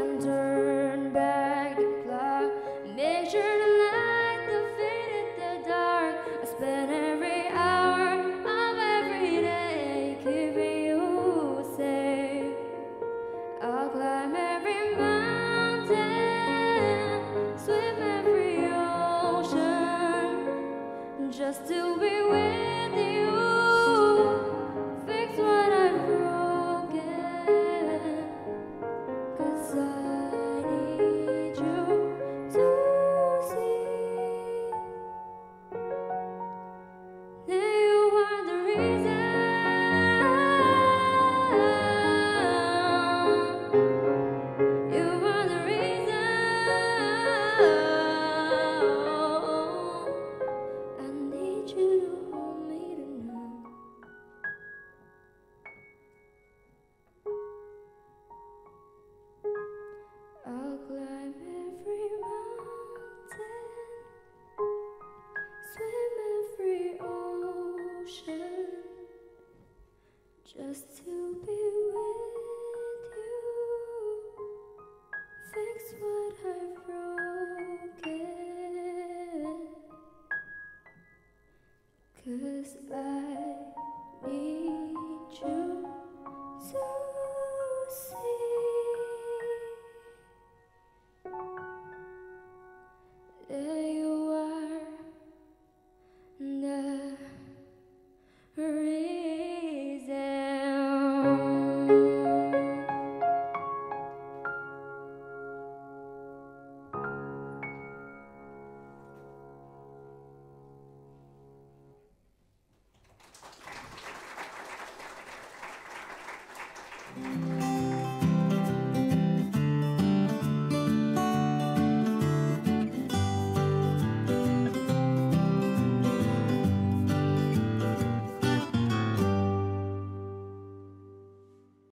and turn back the clock. Make sure to light the fade at the dark. I spend every hour of every day keeping you safe. I'll climb every mountain, swim every ocean, just to be with you. Fix what I've broken, 'cause I need you to see that you are the reason. You are the reason. I need you to hold me tonight. I'll climb every mountain, swim every ocean, just to be with you. Fix what I've